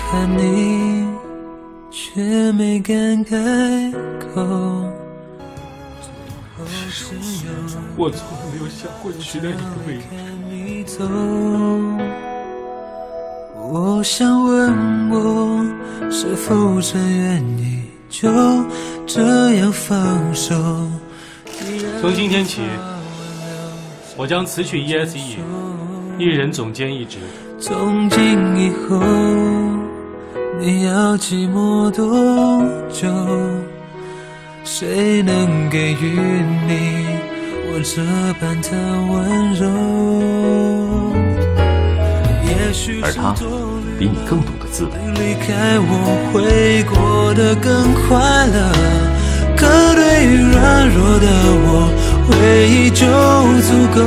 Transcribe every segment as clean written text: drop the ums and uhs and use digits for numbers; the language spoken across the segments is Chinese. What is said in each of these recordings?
看你，却没敢开口。 我从来没有想过取代你的位置。 我想问我是否真愿意就这样放手。 从今天起，我将辞去 ESE 艺人总监一职。 从今以后，你要寂寞多久？谁能给予你我这般的温柔？ 而他比你更懂得滋味。 离开我会过得更快乐，可对于软弱的我，回忆就足够。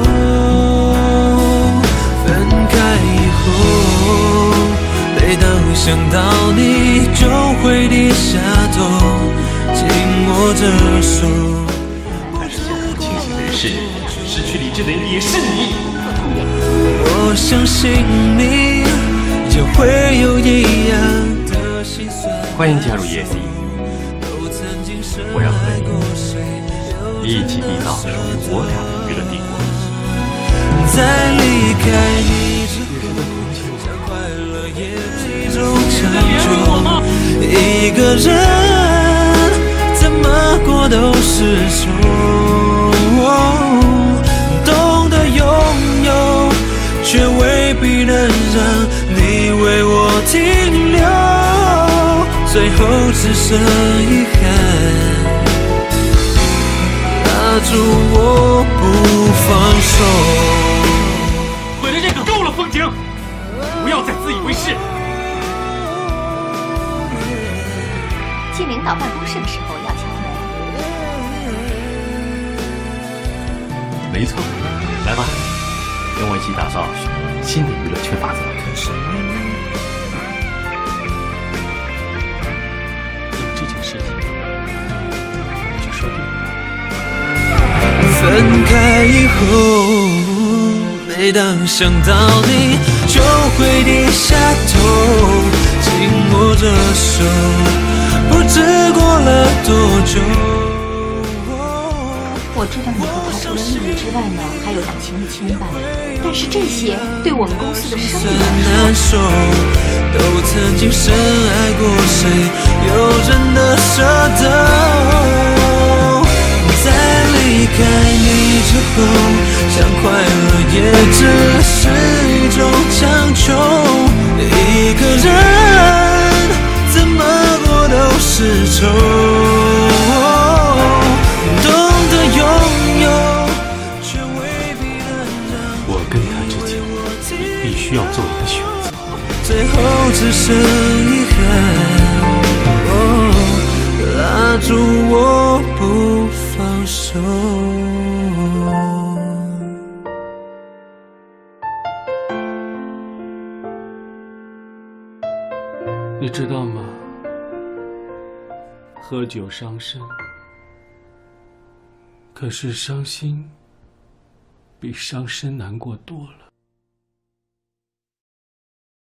分开以后，每当想到你，就会低下头，紧握着手。 但是现在清醒的人是你，失去理智的人也是你。 我相信你也会有一样的心酸。 欢迎加入 ESE， 我要和你一起缔造属于我俩的娱乐帝国。 在离开你之后，像快乐也是一种强求。一个人怎么过都是愁，懂得拥有，却未必能让你为我停留，最后只剩遗憾，拉住我不放手。 毁了这个够了，风景，不要再自以为是。 进领导办公室的时候要敲门。 没错，来吧，跟我一起打造新的娱乐圈法则。 有这件事情，我就说定了。 分开以后，每当想到你，就会低下头，紧握着手，不知过了多久。 我知道你和他除了利益之外呢，还有感情的牵绊，但是这些对我们公司的生意来说， 都曾经深爱过谁，有真的舍得。在离开你之后，想快乐也只是一种强求。一个人怎么过都是愁，懂得拥有，却未必能让我跟他之间，你必须要做一个选择。 最后只剩遗憾，拉住我不放手。 你知道吗？喝酒伤身，可是伤心比伤身难过多了。